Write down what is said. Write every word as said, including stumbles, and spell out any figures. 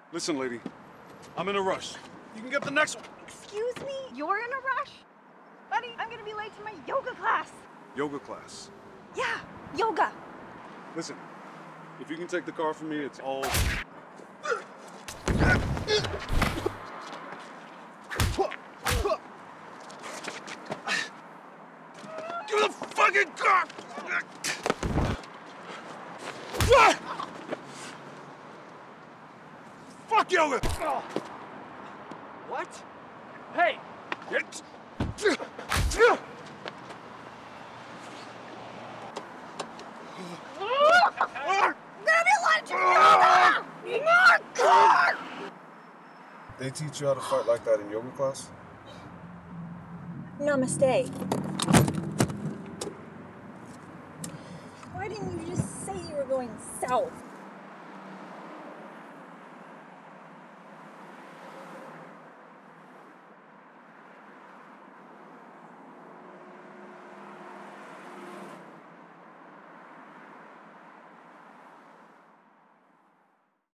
Listen, lady, I'm in a rush. You can get the next one. Excuse me? You're in a rush? Buddy, I'm gonna be late to my yoga class. Yoga class? Yeah, yoga. Listen, if you can take the car from me, it's all... Give the fucking car! Fuck yoga! What? Hey! They teach you how to fight like that in yoga class? Namaste. Why didn't you just say you were going south?